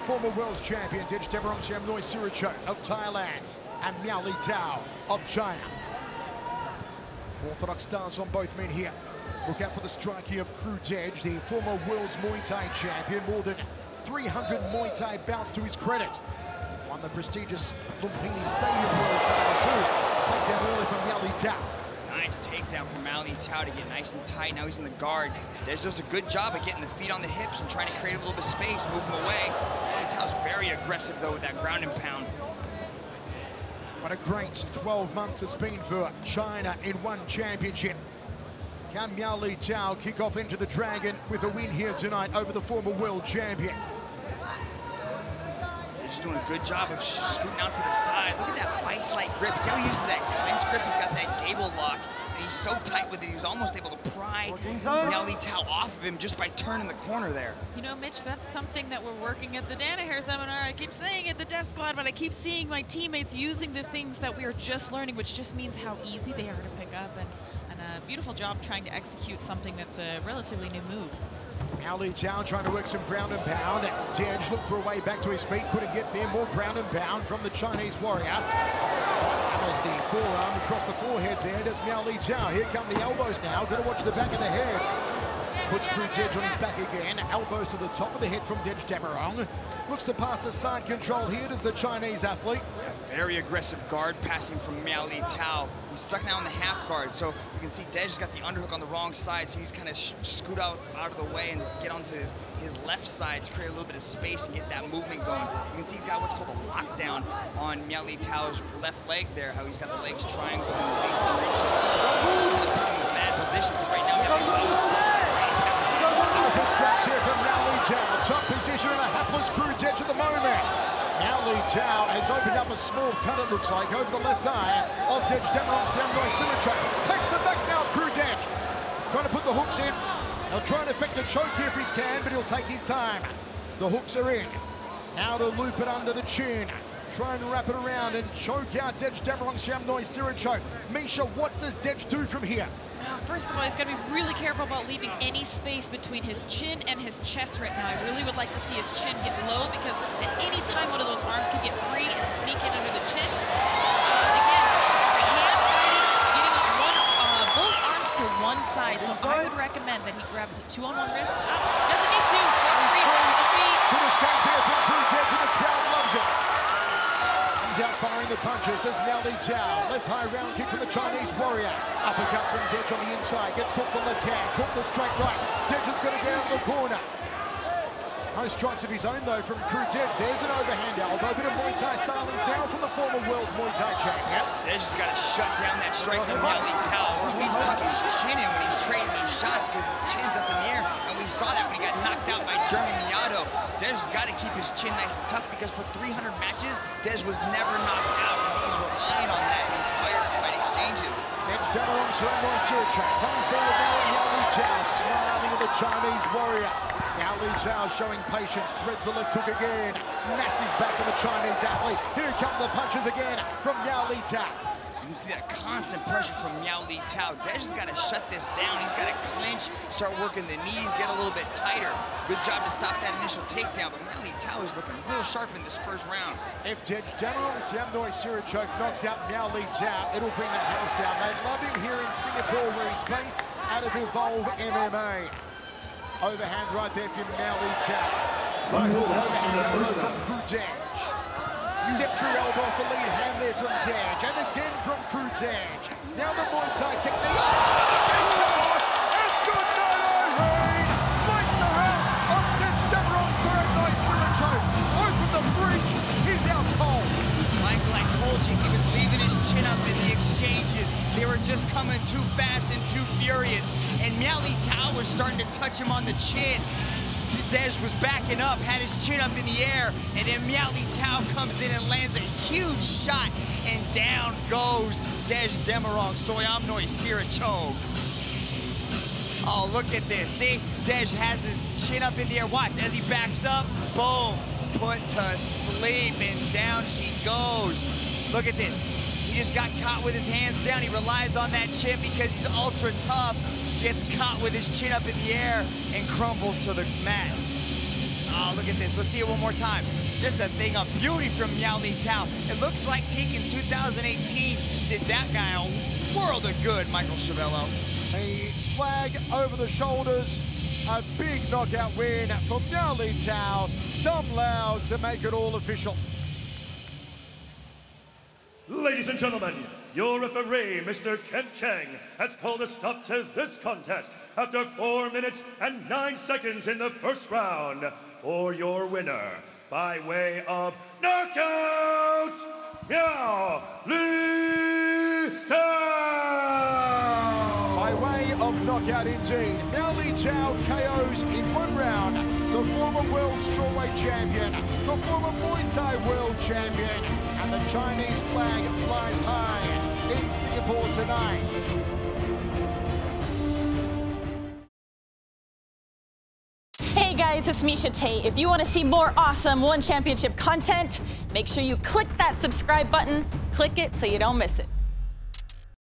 former world champion Dejdamrong Sor Amnuaysirichoke of Thailand and Miao Li Tao of China. Orthodox stance on both men here. Look out for the striking of Crew Dej, the former world's Muay Thai champion. More than 300 Muay Thai bouts to his credit. Won the prestigious Lumpini Stadium World title too. Takedown early from Miao Li Tao. Nice takedown from Miao Li Tao to get nice and tight. Now he's in the guard. Dej does a good job of getting the feet on the hips and trying to create a little bit of space, move him away. Miao Li Tao's very aggressive though with that ground and pound. What a great 12 months it's been for China in one championship. Can Miao Li Tao kick off into the Dragon with a win here tonight over the former world champion? They're just doing a good job of scooting out to the side. Look at that vice-like grip. See how he uses that clinch grip? He's got that gable lock, and he's so tight with it, he was almost able to pry Miao Li Tao off of him just by turning the corner there. You know, Mitch, that's something that we're working at the Danaher seminar. I keep saying it, the Death Squad, but I keep seeing my teammates using the things that we are just learning, which just means how easy they are to pick up, and a beautiful job trying to execute something that's a relatively new move. Miao Li Tao trying to work some ground and pound. Dej looked for a way back to his feet, couldn't get there. More ground and pound from the Chinese warrior. There's the forearm across the forehead there. Does Miao Li Tao. Here come the elbows now. Gonna watch the back of the head. Puts Crew Dej on his back again. Elbows to the top of the head from Dejdamrong. Looks to pass to side control here. Does the Chinese athlete. Very aggressive guard passing from Miao Li Tao. He's stuck now in the half guard, so you can see Dej's got the underhook on the wrong side, so he's kind of scoot out of the way and get onto his left side to create a little bit of space and get that movement going. You can see he's got what's called a lockdown on Miao Li Tao's left leg there, how he's got the legs triangle and the waist in reach. He's kind of putting him in a bad position because right now Miao Li Tao is Alpha straps here from Miao Li Tao. Top position and a hapless Crew Dej at the moment. Miao Li Tao has opened up a small cut, it looks like, over the left eye of Dejdamrong Sor Amnuaysirichoke. Takes the back now, Crew Dej. Trying to put the hooks in. He'll try and effect a choke here if he can, but he'll take his time. The hooks are in. Now to loop it under the chin. Try and wrap it around and choke out Dejdamrong Sor Amnuaysirichoke. Misha, what does Dej do from here? First of all, he's got to be really careful about leaving any space between his chin and his chest right now. I really would like to see his chin get low because at any time one of those arms can get free and sneak in under the chin. Again, hand fighting, getting both arms to one side. So I would recommend that he grabs a 2-on-1 wrist. Doesn't need to. Free from the feet. Good escape here from Crew Dej, and the crowd loves it. Out firing the punches as Miao Li Tao. Left high round kick from the Chinese warrior. Uppercut from Dej on the inside. Gets caught the left hand. Caught the straight right. Dej is going to get out of the corner. No strikes of his own though from Crew Dej. There's an overhand elbow. Bit of Muay Thai stylings now from the former world's Muay Thai champion. Dej just got to shut down that strike from Miao Li Tao, or at least tuck his chin in when he's trading these shots because his chin's up in the air. And we saw that when he got knocked out by German Miado. Dej's got to keep his chin nice and tucked because for 300 matches, Dej was never knocked out. And he's relying on that in these fight exchanges. Dejdamrong Sor Amnuaysirichoke coming forward now at Miao Li Tao, smiling at the Chinese warrior. Miao Li Tao showing patience, threads the left hook again. Massive back of the Chinese athlete. Here come the punches again from Miao Li Tao. You can see that constant pressure from Miao Li Tao. Dej has got to shut this down. He's got to clinch, start working the knees, get a little bit tighter. Good job to stop that initial takedown, but Miao Li Tao is looking real sharp in this first round. If Dejdamrong Sor Amnuaysirichoke knocks out Miao Li Tao, it'll bring the house down. They love him here in Singapore where he's based out of Evolve MMA. Overhand right there from Miao Li Tao. Overhand elbow from Crew Dej. Step through elbow off the lead hand there from Dej. And again from Crew Dej. Now the Muay Thai technique. Oh, it's good night, Irene. Lights are out on Dejdamrong Sor Amnuaysirichoke. Open the fridge. He's out cold. Michael, I told you he was leaving his chin up in the exchanges. They were just coming too fast and too furious. And Miao Li Tao was starting to touch him on the chin. Dej was backing up, had his chin up in the air, and then Miao Li Tao comes in and lands a huge shot, and down goes Dejdamrong Sor Amnuaysirichoke. Oh, look at this. See, Dej has his chin up in the air. Watch, as he backs up, boom, put to sleep, and down she goes. Look at this. He just got caught with his hands down. He relies on that chin because he's ultra tough. Gets caught with his chin up in the air and crumbles to the mat. Oh, look at this. Let's see it one more time. Just a thing of beauty from Miao Li Tao. It looks like Taken 2018 did that guy a world of good, Michael Chavello. A flag over the shoulders. A big knockout win for Miao Li Tao. Dumb loud to make it all official. Ladies and gentlemen, your referee, Mr. Ken Cheng, has called a stop to this contest after 4 minutes and 9 seconds in the first round. For your winner, by way of knockout, Miao Li Tao! By way of knockout indeed, Miao Li Tao KOs in 1 round the former world strawweight champion, the former Muay Thai world champion, and the Chinese flag flies high in Singapore tonight. Hey guys, it's Misha Tate. If you want to see more awesome One Championship content, make sure you click that subscribe button. Click it so you don't miss it.